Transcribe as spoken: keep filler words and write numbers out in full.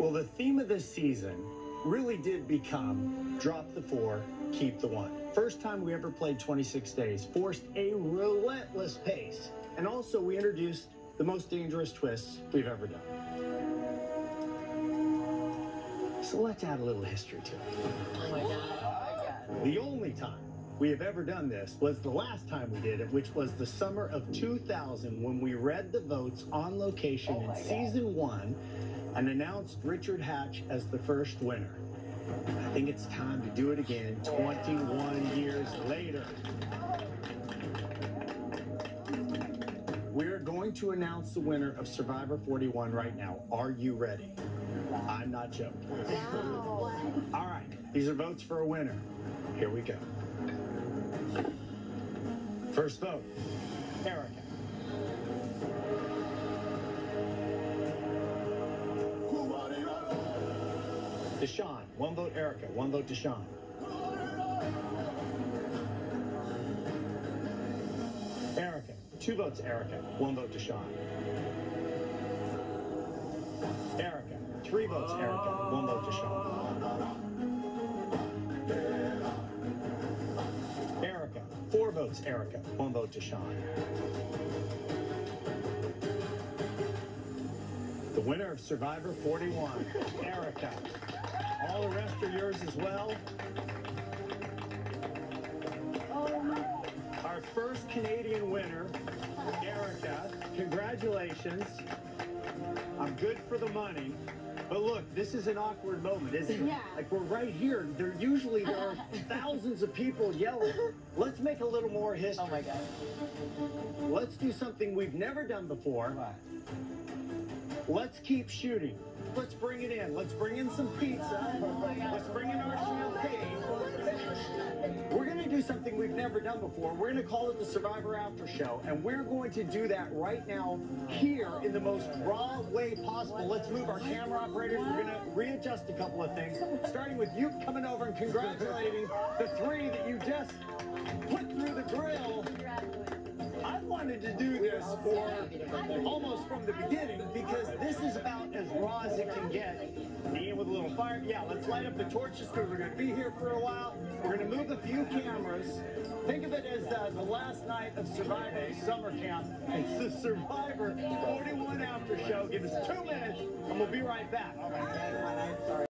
Well, the theme of this season really did become drop the four, keep the one. First time we ever played twenty-six days, forced a relentless pace. And also we introduced the most dangerous twists we've ever done. So let's add a little history to it. Oh my God. Oh my God. The only time we have ever done this was the last time we did it, which was the summer of two thousand, when we read the votes on location Oh in God. season one and announced Richard Hatch as the first winner. I think it's time to do it again twenty-one years later. We're going to announce the winner of Survivor forty-one right now. Are you ready? I'm not joking. Wow. All right, these are votes for a winner. Here we go. First vote, Erika. Deshawn, one vote Erika, one vote Deshawn. Erika, two votes Erika, one vote Deshawn. Erika, three votes Erika, one vote Deshawn. Erika, four votes Erika, one vote Deshawn. The winner of Survivor forty-one, Erika. All the rest are yours as well. Our first Canadian winner, Erika. Congratulations. I'm good for the money. But look, this is an awkward moment, isn't it? Yeah. Like, we're right here. There usually there are thousands of people yelling. Let's make a little more history. Oh my God. Let's do something we've never done before. What? Let's keep shooting. Let's bring it in. Let's bring in some pizza. Let's bring in our champagne. We're going to do something we've never done before. We're going to call it the Survivor After Show, and we're going to do that right now here in the most raw way possible. Let's move our camera operators. We're going to readjust a couple of things, starting with you coming over and congratulating the three that you just put through the grill. I wanted to do this for almost from the beginning, because this is about as raw as it can get. And with a little fire, yeah, let's light up the torches because we're going to be here for a while. We're going to move a few cameras. Think of it as uh, the last night of Survivor Summer Camp. It's the Survivor forty-one After Show. Give us two minutes and we'll be right back.